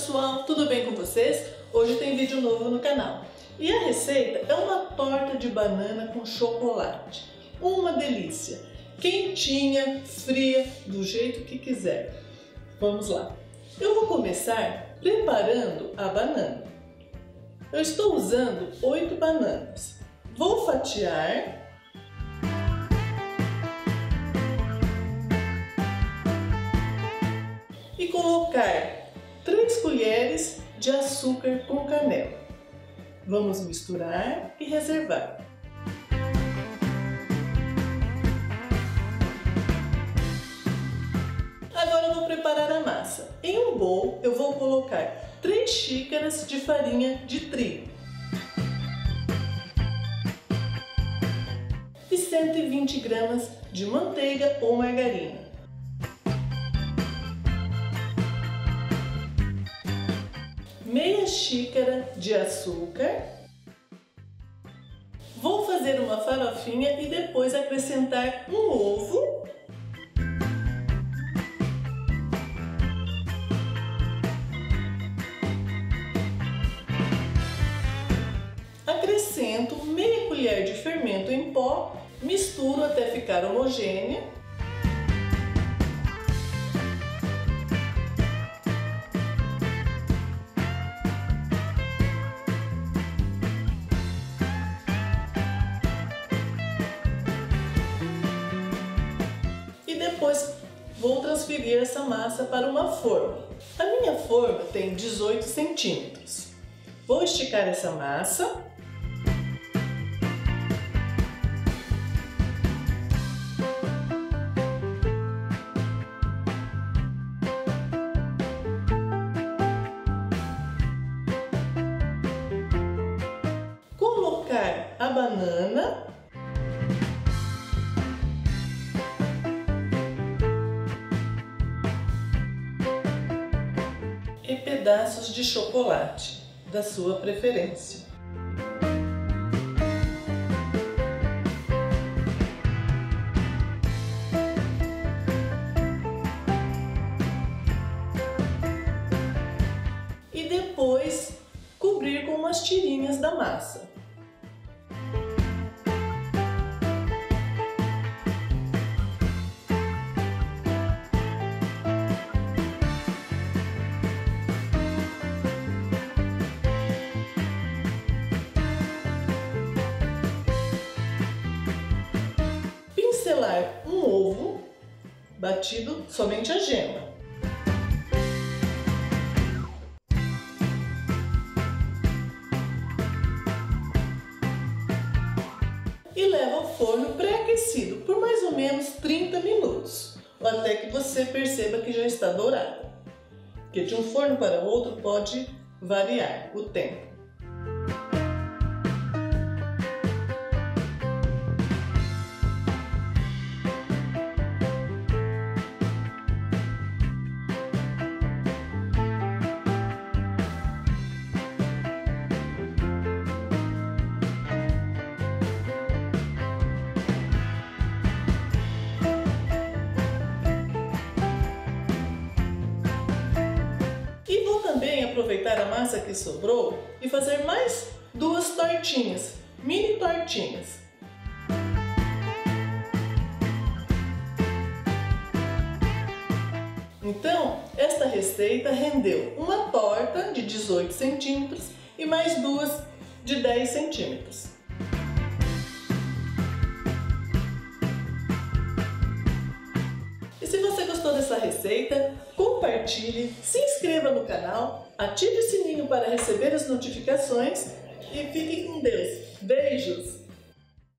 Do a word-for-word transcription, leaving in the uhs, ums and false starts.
pessoal, tudo bem com vocês? Hoje tem vídeo novo no canal. E a receita é uma torta de banana com chocolate. Uma delícia! Quentinha, fria, do jeito que quiser. Vamos lá! Eu vou começar preparando a banana. Eu estou usando oito bananas. Vou fatiar. E colocar três colheres de açúcar com canela. Vamos misturar e reservar. Agora eu vou preparar a massa. Em um bowl eu vou colocar três xícaras de farinha de trigo e cento e vinte gramas de manteiga ou margarina. Meia xícara de açúcar. Vou fazer uma farofinha e depois acrescentar um ovo. Acrescento meia colher de fermento em pó, misturo até ficar homogênea. Depois vou transferir essa massa para uma forma. A minha forma tem dezoito centímetros. Vou esticar essa massa. Colocar a banana. E pedaços de chocolate da sua preferência. E depois cobrir com umas tirinhas da massa. Pincelar um ovo batido, somente a gema. E leva ao forno pré-aquecido por mais ou menos trinta minutos, ou até que você perceba que já está dourado. Porque de um forno para outro pode variar o tempo. E vou também aproveitar a massa que sobrou e fazer mais duas tortinhas, mini tortinhas. Então, esta receita rendeu uma torta de dezoito centímetros e mais duas de dez centímetros. E se você gostou dessa receita, compartilhe, se inscreva no canal, ative o sininho para receber as notificações e fique com Deus. Beijos!